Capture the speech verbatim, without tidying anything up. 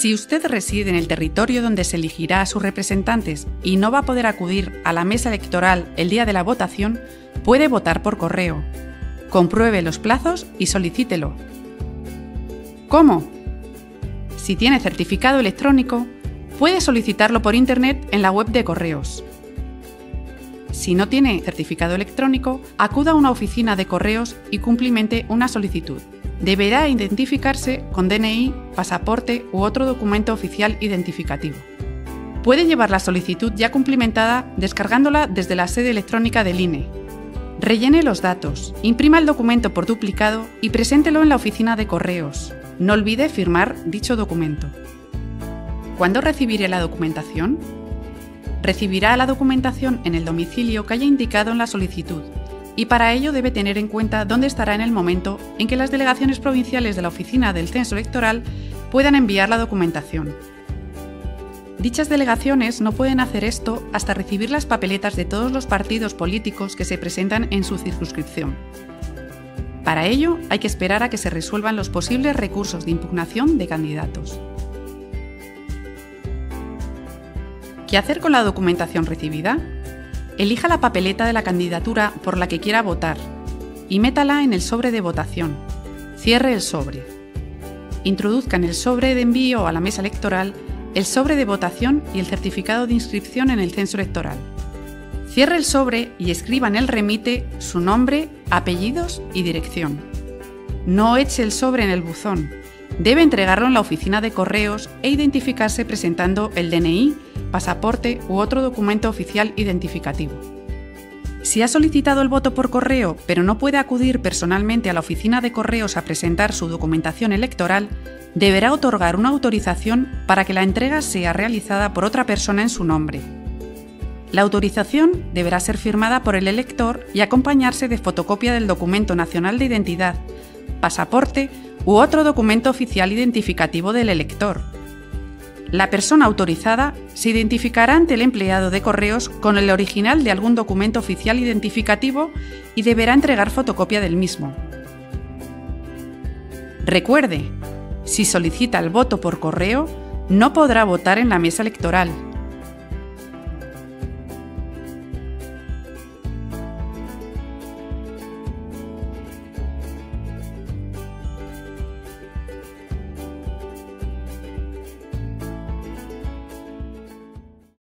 Si usted reside en el territorio donde se elegirá a sus representantes y no va a poder acudir a la mesa electoral el día de la votación, puede votar por correo. Compruebe los plazos y solicítelo. ¿Cómo? Si tiene certificado electrónico, puede solicitarlo por Internet en la web de Correos. Si no tiene certificado electrónico, acuda a una oficina de correos y cumplimente una solicitud. Deberá identificarse con D N I, pasaporte u otro documento oficial identificativo. Puede llevar la solicitud ya cumplimentada descargándola desde la sede electrónica del I N E. Rellene los datos, imprima el documento por duplicado y preséntelo en la oficina de correos. No olvide firmar dicho documento. ¿Cuándo recibiré la documentación? Recibirá la documentación en el domicilio que haya indicado en la solicitud, y para ello debe tener en cuenta dónde estará en el momento en que las delegaciones provinciales de la oficina del censo electoral puedan enviar la documentación. Dichas delegaciones no pueden hacer esto hasta recibir las papeletas de todos los partidos políticos que se presentan en su circunscripción. Para ello hay que esperar a que se resuelvan los posibles recursos de impugnación de candidatos. ¿Qué hacer con la documentación recibida? Elija la papeleta de la candidatura por la que quiera votar y métala en el sobre de votación. Cierre el sobre. Introduzca en el sobre de envío a la mesa electoral el sobre de votación y el certificado de inscripción en el censo electoral. Cierre el sobre y escriba en el remite su nombre, apellidos y dirección. No eche el sobre en el buzón. Debe entregarlo en la oficina de correos e identificarse presentando el D N I, pasaporte u otro documento oficial identificativo. Si ha solicitado el voto por correo pero no puede acudir personalmente a la oficina de correos a presentar su documentación electoral, deberá otorgar una autorización para que la entrega sea realizada por otra persona en su nombre. La autorización deberá ser firmada por el elector y acompañarse de fotocopia del documento nacional de identidad, pasaporte u otro documento oficial identificativo del elector. La persona autorizada se identificará ante el empleado de correos con el original de algún documento oficial identificativo y deberá entregar fotocopia del mismo. Recuerde, si solicita el voto por correo, no podrá votar en la mesa electoral.